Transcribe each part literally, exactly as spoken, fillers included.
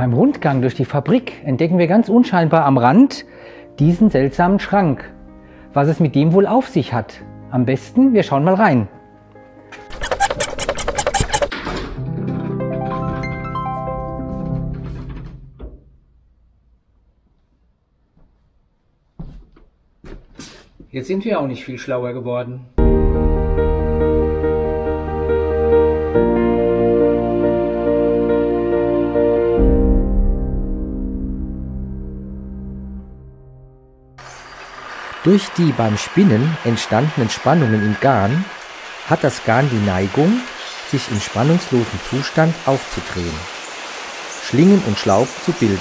Beim Rundgang durch die Fabrik entdecken wir ganz unscheinbar am Rand diesen seltsamen Schrank. Was es mit dem wohl auf sich hat? Am besten, wir schauen mal rein. Jetzt sind wir auch nicht viel schlauer geworden. Durch die beim Spinnen entstandenen Spannungen im Garn hat das Garn die Neigung, sich im spannungslosen Zustand aufzudrehen, Schlingen und Schlaufen zu bilden.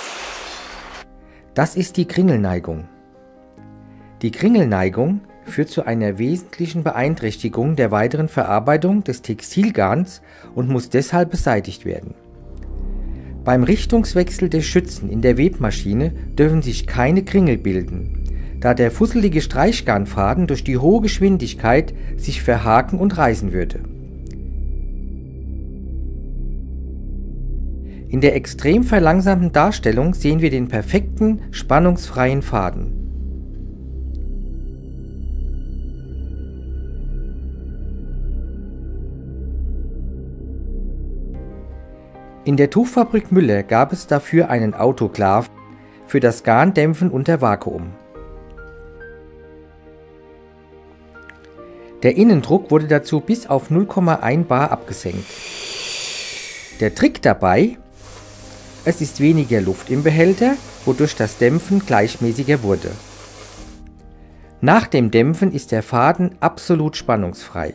Das ist die Kringelneigung. Die Kringelneigung führt zu einer wesentlichen Beeinträchtigung der weiteren Verarbeitung des Textilgarns und muss deshalb beseitigt werden. Beim Richtungswechsel der Schützen in der Webmaschine dürfen sich keine Kringel bilden, da der fusselige Streichgarnfaden durch die hohe Geschwindigkeit sich verhaken und reißen würde. In der extrem verlangsamten Darstellung sehen wir den perfekten, spannungsfreien Faden. In der Tuchfabrik Müller gab es dafür einen Autoklav für das Garndämpfen unter Vakuum. Der Innendruck wurde dazu bis auf null Komma eins bar abgesenkt. Der Trick dabei: Es ist weniger Luft im Behälter, wodurch das Dämpfen gleichmäßiger wurde. Nach dem Dämpfen ist der Faden absolut spannungsfrei.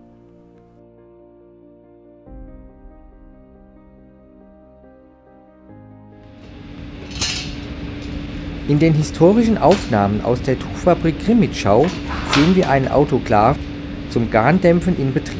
In den historischen Aufnahmen aus der Tuchfabrik Krimitschau sehen wir einen Autoklav zum Garndämpfen in Betrieb.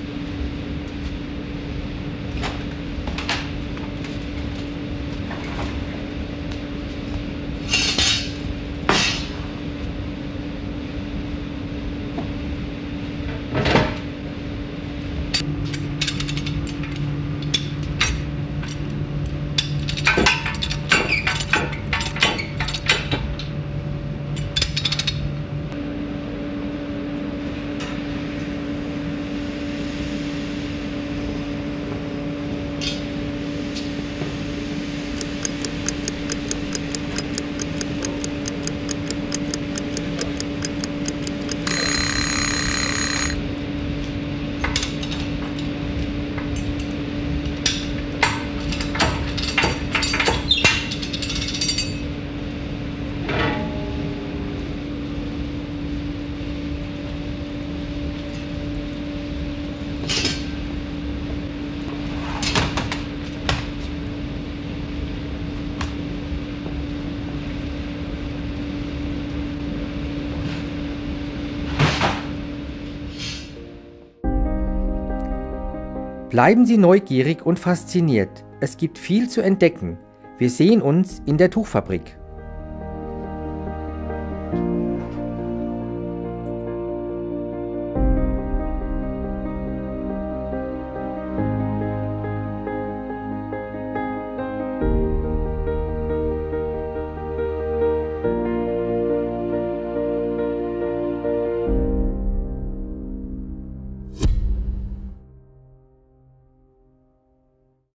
Bleiben Sie neugierig und fasziniert. Es gibt viel zu entdecken. Wir sehen uns in der Tuchfabrik.